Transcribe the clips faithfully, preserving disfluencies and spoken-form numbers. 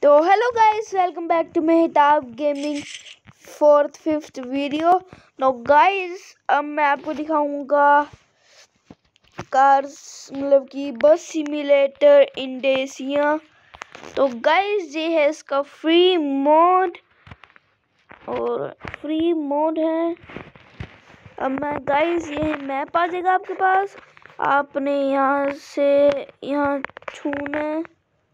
तो hello guys, welcome back to Mehtab gaming fourth fifth video. No guys, अब मैं आपको दिखाऊंगा कार्स मतलब कि बस सिमुलेटर इंडेसिया। तो गाइस, ये है इसका फ्री मोड और फ्री मोड है। अब मैं गाइस, ये मैप आ जाएगा आपके पास। आपने यहाँ से यहाँ छूना है,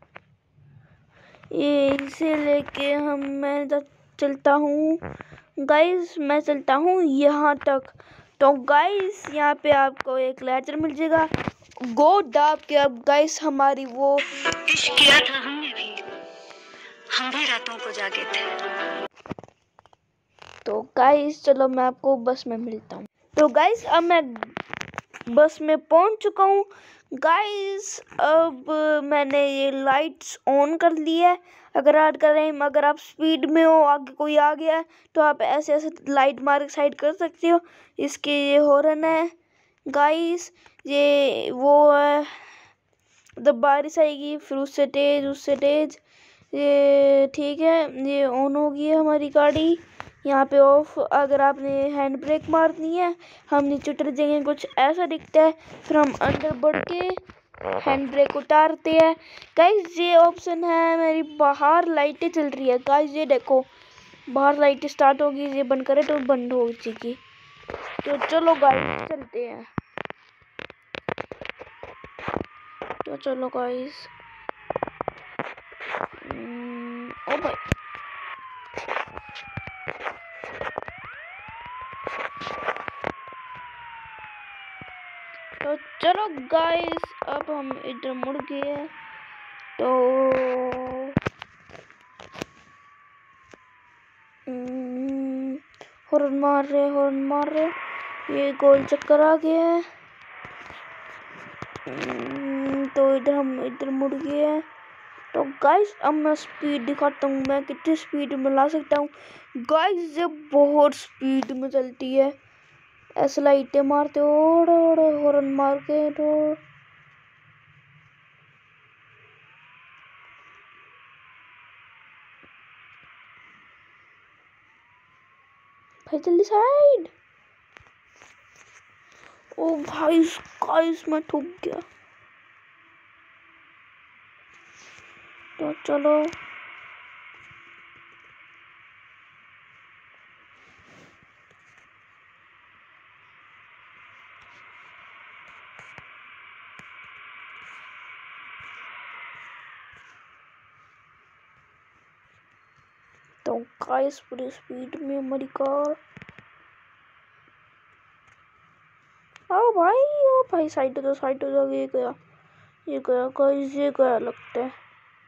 ये इसे लेके हम मैं चलता हूँ गाइस। मैं चलता हूँ यहाँ तक। तो गाइस, यहाँ पे आपको एक लेटर मिल जाएगा। गो दाब के अब गाइस हमारी वो इश्क किया था हमने भी, हम भी रातों को जागे थे। तो गाइस चलो मैं आपको बस में मिलता हूँ। तो गाइस, अब मैं बस में पहुँच चुका हूँ गाइस। अब मैंने ये लाइट्स ऑन कर ली है। अगर ऐड कर रहे हैं, अगर आप स्पीड में हो, आगे कोई आ गया है तो आप ऐसे ऐसे लाइट मार के साइड कर सकते हो। इसके ये हॉर्न है गाइस, ये वो है। जब बारिश आएगी फिर उससे तेज उससे तेज ये ठीक है। ये ऑन होगी है हमारी गाड़ी। यहाँ पे ऑफ। अगर आपने हैंड ब्रेक मारनी है, हम नीचे उतर जाएंगे, कुछ ऐसा दिखता है। फिर हम अंदर बढ़ के हैंड ब्रेक उतारते हैं गाइस। ये ऑप्शन है मेरी। बाहर लाइटें चल रही है गाइस, ये देखो बाहर लाइटें स्टार्ट होगी। ये बंद करे तो बंद हो जाएगी। तो चलो गाइस चलते हैं। तो चलो गाइस। ओ भाई, तो चलो गाइस, अब हम इधर मुड़ गए। तो हॉर्न मार रहे हॉर्न मार रहे ये गोल चक्कर आ गया है। तो इधर हम इधर मुड़ गए हैं। तो गाइस, अब मैं स्पीड दिखाता हूँ, मैं कितनी स्पीड में ला सकता हूँ गाइस। ये बहुत स्पीड में चलती है। ऐसे लाइटें मारते हो, हॉर्न मार के। तो भाई जल्दी साइड। ओ भाई गाइस, मैं ठुक गया। तो चलो तो गाइस, पूरी स्पीड में हमारी कार। ओ भाई ओ भाई साइड तो साइड हो जाएगी। ये गया ये गया गाइस, ये गया लगता है।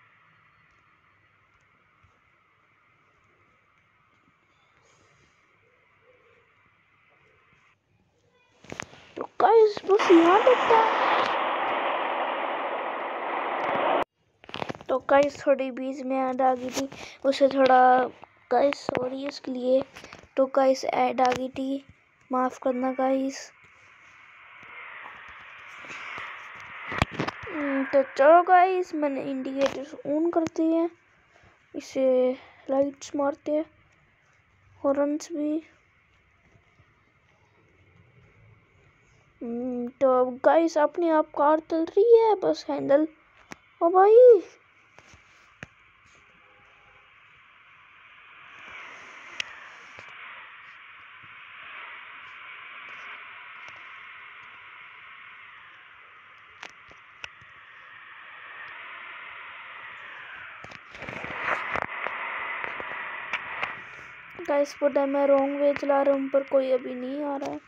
तो गाइस बस यहाँ लगता है। तो गाइस थोड़ी बीच में ऐड आ गई थी, उसे थोड़ा गाइस सॉरी इसके लिए। तो गाइस ऐड आ गई थी, माफ करना गाइस। तो चलो गाइस, मैंने इंडिकेटर्स ऑन करते हैं, इसे लाइट्स मारते हैं, हॉर्न्स भी। तो अब गाइस अपने आप कार चल रही है, बस हैंडल। ओ भाई गाइस, पता है मैं रॉन्ग वे चला रहा हूँ, पर कोई अभी नहीं आ रहा है।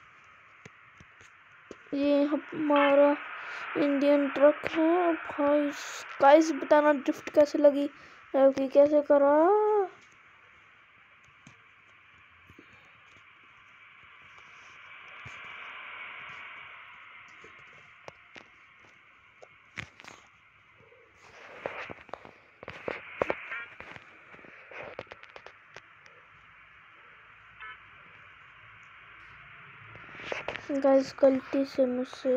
ये हमारा इंडियन ट्रक है भाई। गाइस बताना ड्रिफ्ट कैसे लगी, कि कैसे करा। गाइस गलती से मुझसे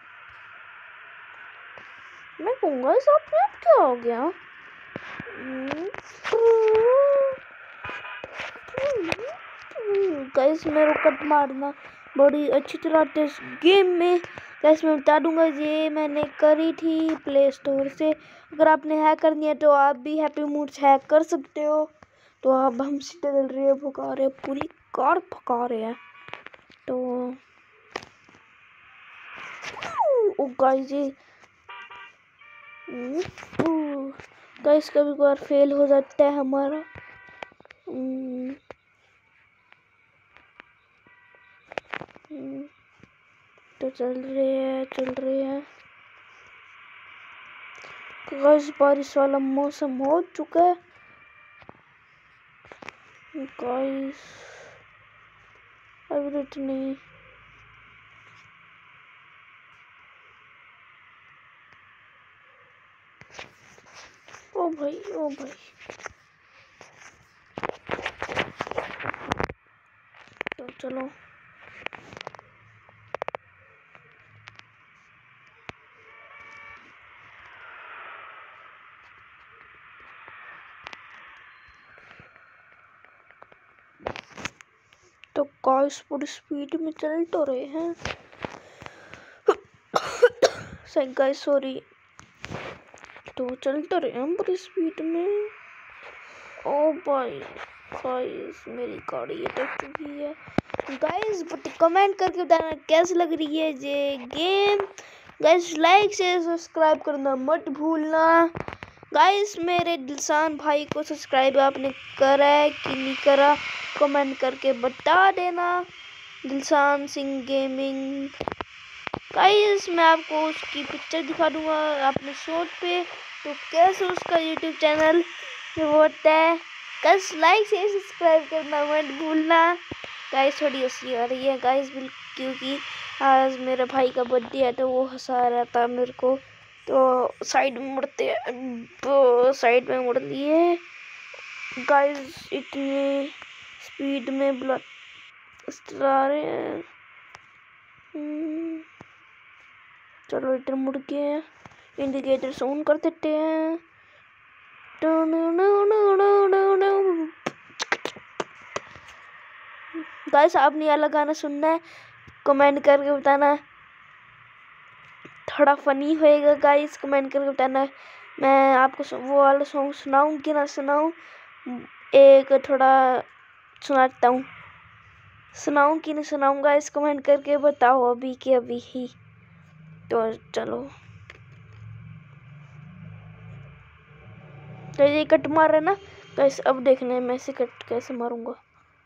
मैं कहूँगा इस अपने आप क्या हो गया। गाइस मेरे को कट मारना बड़ी अच्छी तरह आती इस गेम में। गाइस मैं बता दूंगा ये मैंने करी थी प्ले स्टोर से। अगर आपने हैक करनी है तो आप भी हैप्पी मूड्स हैक कर सकते हो। तो अब हम सीधे चल रहे हैं, भगा रहे हैं, पूरी कार भगा रहे हैं। तो ओ गाइस ये गाइस कभी कभार फेल हो जाता है हमारा। तो चल रहे हैं चल रहे हैं गाइस, बारिश वाला मौसम हो चुका है गाइस। अभी तो नहीं, ओ भाई ओ भाई तो चलो तो गाइस पूरी स्पीड में चल तो रहे हैं। सही गाइस सॉरी, तो चल तो रहे हैं पूरी स्पीड में। ओ भाई गाइस मेरी गाड़ी अटक चुकी है गाइस। बट कमेंट करके बताना कैसी लग रही है ये game. Guys like share subscribe करना मत भूलना। गाइस मेरे दिलसान भाई को सब्सक्राइब आपने करा है कि नहीं करा कमेंट करके बता देना। दिलसान सिंह गेमिंग गाइस मैं आपको उसकी पिक्चर दिखा दूंगा अपने शॉर्ट पे, तो कैसे उसका यूट्यूब चैनल होता है। गाइस लाइक शेयर सब्सक्राइब करना मत भूलना। गाइस थोड़ी हंसी आ रही है गाइस क्योंकि आज मेरे भाई का बर्थडे है तो वो हंसा रहा था मेरे को। तो साइड में मुड़ते तो साइड में मुड़ लिए गाइस, इतनी स्पीड में बुला आ रहे हैं। चलो इधर मुड़ के इंडिकेटर ऑन कर देते हैं। गाइस आपने वाला गाना सुनना है कमेंट करके बताना, थोड़ा फनी होएगा गाइस। कमेंट करके बताना मैं आपको वो वाला सॉन्ग सुनाऊं कि ना सुनाऊं। एक थोड़ा सुनाता हूँ, सुनाऊं कि नहीं सुनाऊं गाइस कमेंट करके बताओ अभी के अभी ही। तो चलो तो ये कट मार रहा है ना गाइस, अब देखने मैं इसे कट कैसे मारूंगा।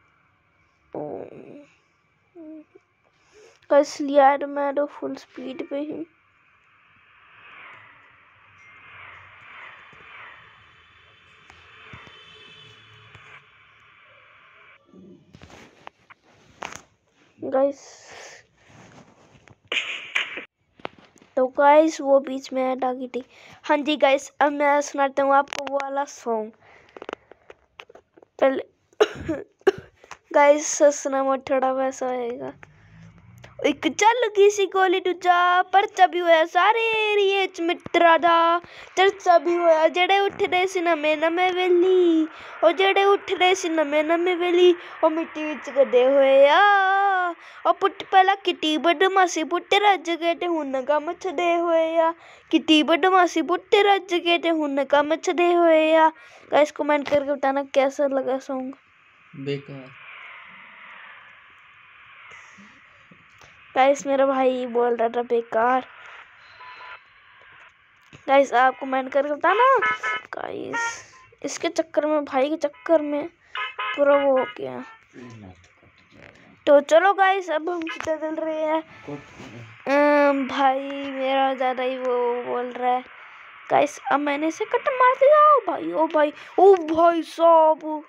गाइस लिया तो मैं तो फुल स्पीड पे ही। गाइस तो गाइस वो बीच में हटा गई थी। हाँ जी गाइस अब मैं सुनाता हूँ आपको वो वाला सॉन्ग। पहले गाइस सुना मत, थोड़ा वैसा आएगा। एक चल किसी गोली दूजा परचा भी होया सारे एरिए च मित्रा दा चर्चा भी होया जेड़े उठ रहे सी नमे नमे वेली ओ जेड़े उठ रहे सी नमे नमे वेली ओ मिट्टी विच गदे होया ओ पुट पहला किटी बदमाशी पुट रज गए ते हुन कम छदे होया किटी बदमाशी पुट रज गए ते हुन कम छदे होया। गाइस कमेंट करके बताना कैसा लगा सॉन्ग। बेकार गाइस मेरा भाई बोल रहा था बेकार। गाइस आप कमेंट करके बताना। गाइस इसके चक्कर में भाई के चक्कर में पूरा वो हो गया। तो चलो गाइस अब हम सीधा चल रहे हैं। अम, भाई मेरा ज़्यादा ही वो बोल रहा है। गाइस अब मैंने इसे कट मार दिया। ओ भाई ओ भाई ओ भाई साहब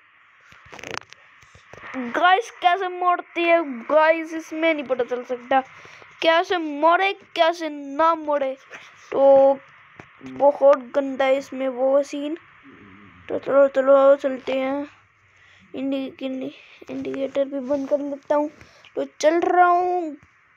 गाइस कैसे मोड़ती है गाइस इसमें नहीं पता चल सकता कैसे मोड़े कैसे ना मोड़े। तो बहुत गंदा है इसमें वो सीन। तो चलो चलो चलते हैं। इंडि इंडिकेटर भी बंद कर लेता हूँ। तो चल रहा हूँ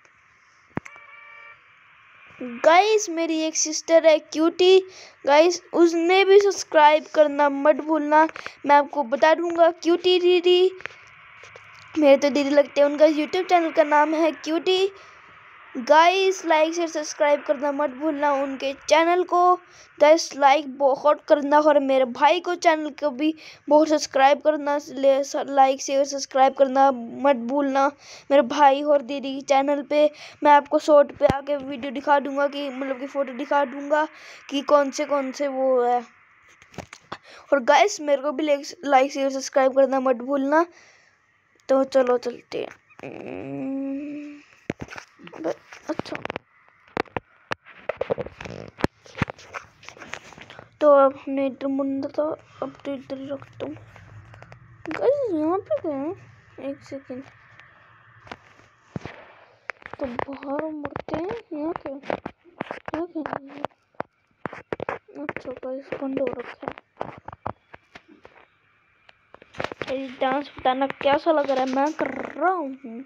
गाइस। मेरी एक सिस्टर है क्यूटी गाइस, उसने भी सब्सक्राइब करना मत भूलना। मैं आपको बता दूंगा क्यूटी दीदी मेरे तो दीदी लगते हैं, उनका यूट्यूब चैनल का नाम है cutie. Guys like share subscribe करना मत भूलना उनके चैनल को। गाइस लाइक बहुत करना और मेरे भाई को चैनल को भी बहुत सब्सक्राइब करना, लाइक शेयर सब्सक्राइब करना मत भूलना मेरे भाई और दीदी के चैनल पे। मैं आपको शॉर्ट पे आके वीडियो दिखा दूंगा कि मतलब कि फ़ोटो दिखा दूंगा कि कौन से कौन से वो है। और गाइस मेरे को भी लाइक शेयर सब्सक्राइब करना मत भूलना। तो चलो चलते हैं। अच्छा तो अब हमने इधर मुंडा था, अब तो इधर ही रखता हूँ। गाइस यहाँ पे गए हैं, एक सेकेंड तो बाहर मुड़ते हैं। यहाँ क्या यहाँ क्या नहीं है। अच्छा गाइस बंद हो रखा है। ये डांस बताना कैसा लग रहा है, मैं कर रहा हूँ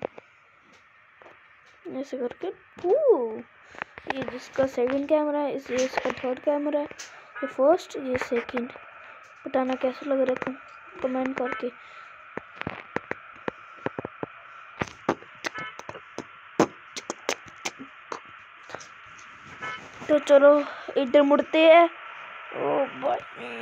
ऐसे करके। ये जिसका सेकंड कैमरा है, इस ये इसका थर्ड कैमरा है, ये फर्स्ट ये सेकंड। बताना कैसा लग रहा है कमेंट करके। तो चलो इधर मुड़ते हैं। ओ भाई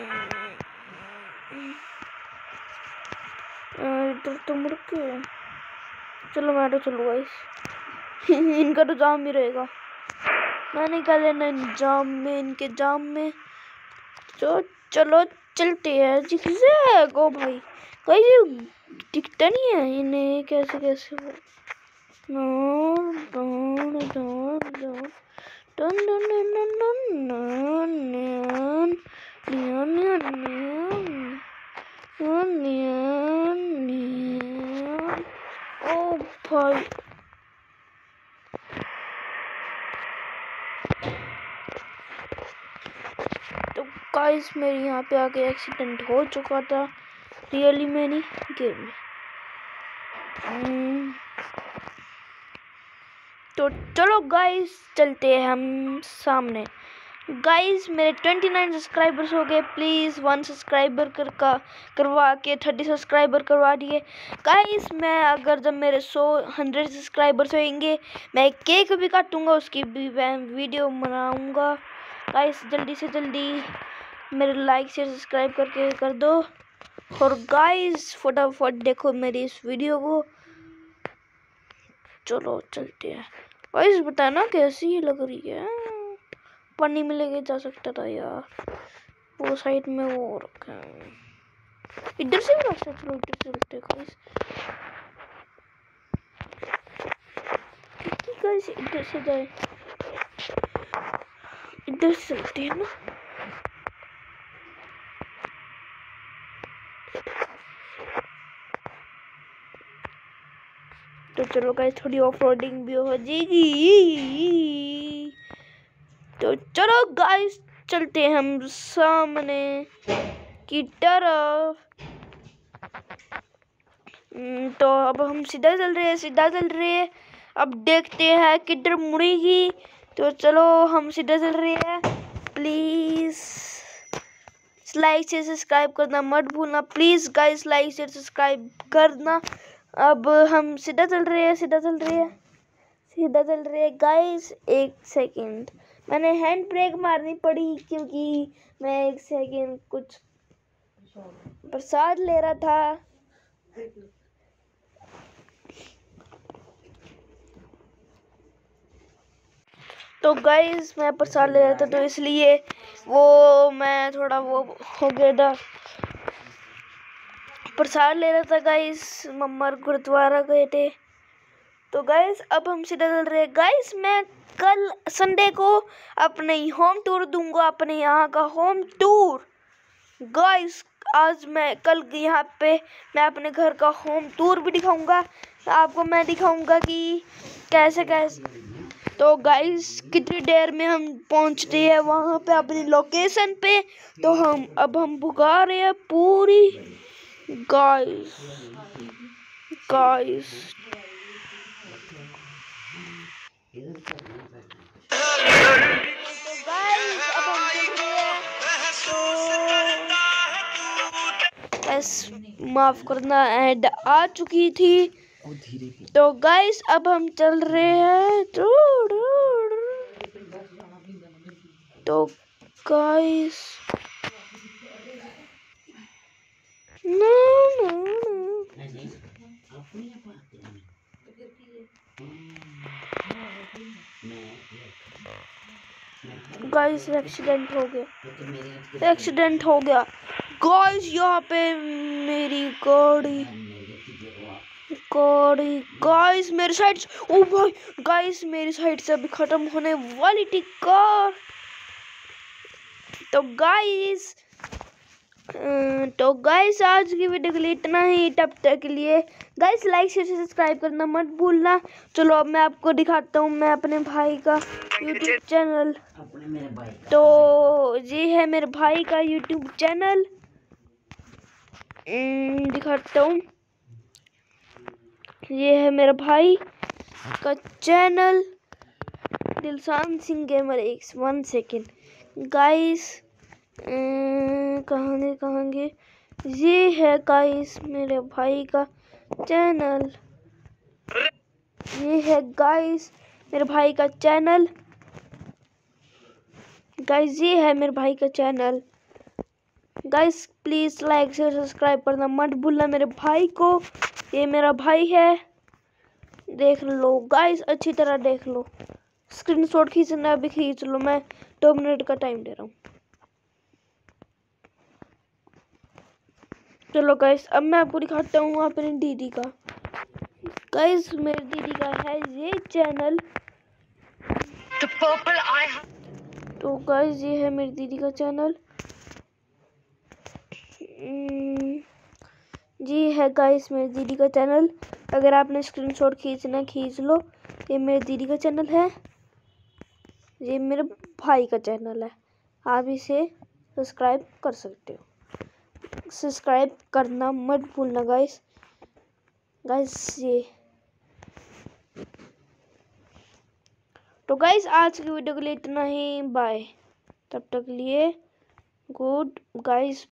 इधर तो मुड़ के चलो मैं तो चलूँगा इस इनका तो जाम ही रहेगा, मैं नहीं कर लेना इन जाम में, इनके जाम में। तो चलो चलते हैं जिसे गो भाई। कोई दिखता नहीं है इन्हें कैसे कैसे वो ओ भाई तो गाइस मेरे यहाँ पे आके एक्सीडेंट हो चुका था रियली में नहीं गेम में। तो चलो गाइस चलते हैं हम सामने। गाइस मेरे उनतीस सब्सक्राइबर्स हो गए, प्लीज़ वन सब्सक्राइबर कर का करवा के तीस सब्सक्राइबर करवा दिए गाइस। मैं अगर जब मेरे सौ हंड्रेड सब्सक्राइबर्स होंगे मैं केक भी काटूंगा, उसकी भी मैं वीडियो बनाऊंगा। गाइस जल्दी से जल्दी मेरे लाइक शेयर सब्सक्राइब करके कर दो। और गाइस फटाफट देखो मेरी इस वीडियो को। चलो चलते हैं। गाइस बताना कैसी लग रही है। पानी में लेके जा सकता था यार, वो साइड में वो रखा है। इधर से भी रास्ता, चलो इधर से चलते गाइस। गाइस इधर से जाए, इधर से चलते हैं ना। तो चलो गाइस थोड़ी ऑफ रोडिंग भी हो जाएगी। तो चलो गाइस चलते हैं हम सामने की तरफ। तो अब हम सीधा चल रहे हैं, सीधा चल रहे हैं। अब देखते हैं किधर मुड़ेगी। तो चलो हम सीधा चल रहे हैं। प्लीज लाइक से सब्सक्राइब करना मत भूलना, प्लीज गाइस लाइक से सब्सक्राइब करना। अब हम सीधा चल रहे हैं, सीधा चल रहे हैं, सीधा चल रहे हैं गाइस। एक सेकंड मैंने हैंड ब्रेक मारनी पड़ी क्योंकि मैं एक सेकंड कुछ प्रसाद ले रहा था। तो गाइस मैं प्रसाद ले रहा था तो इसलिए वो मैं थोड़ा वो हो गया था। प्रसाद ले रहा था गाइस, मम्मा गुरुद्वारा गए थे। तो गाइस अब हम सीधा चल रहे हैं। गाइस मैं कल संडे को अपने होम टूर दूंगा, अपने यहाँ का होम टूर। गाइस आज मैं कल यहाँ पे मैं अपने घर का होम टूर भी दिखाऊंगा आपको। मैं दिखाऊंगा कि कैसे कैसे। तो गाइस कितनी देर में हम पहुँचते हैं वहाँ पे अपनी लोकेशन पे। तो हम अब हम भुगा रहे हैं पूरी गाइस गाइस गाइस अब हम चल रहे हैं। तो माफ करना एड आ चुकी थी। तो गाइस अब हम चल रहे हैं तो गाइस गाइस एक्सीडेंट हो गया एक्सीडेंट हो गया गाइस। यहाँ पे मेरी गाड़ी गाड़ी गाइस मेरी साइड ओ भाई गाइस मेरी साइड से अभी खत्म होने वाली थी कार। तो गाइस तो गाइस आज की वीडियो के लिए इतना ही। तब तक के लिए गाइस लाइक शेयर सब्सक्राइब करना मत भूलना। चलो अब मैं आपको दिखाता हूँ मैं अपने भाई का यूट्यूब चैनल। तो ये है मेरे भाई का यूट्यूब चैनल दिखाता हूँ। ये है मेरा भाई का channel Dilsan Singh gamer X. One second guys कहांगे कहांगे ये है गाइस मेरे भाई का चैनल। ये है गाइस मेरे भाई का चैनल। गाइस ये है मेरे भाई का channel. Guys please like share subscribe करना मत भूलना मेरे भाई को। ये मेरा भाई है देख लो गाइस अच्छी तरह देख लो। स्क्रीनशॉट खींचना अभी खींच लो। मैं दो मिनट का टाइम दे रहा हूँ। चलो गाइस अब मैं आपको दिखाता हूँ अपनी दीदी का। गाइस मेरी दीदी का है ये चैनल। तो गाइस ये है मेरी दीदी का चैनल। जी है गाइस मेरी दीदी का चैनल। अगर आपने स्क्रीनशॉट खींचना खींच लो। ये मेरी दीदी का चैनल है। ये मेरे भाई का चैनल है। आप इसे सब्सक्राइब कर सकते हो। सब्सक्राइब करना मत भूलना गाइस। गाइस ये तो गाइस आज की वीडियो के लिए इतना ही। बाय। तब तक के लिए गुड गाइस।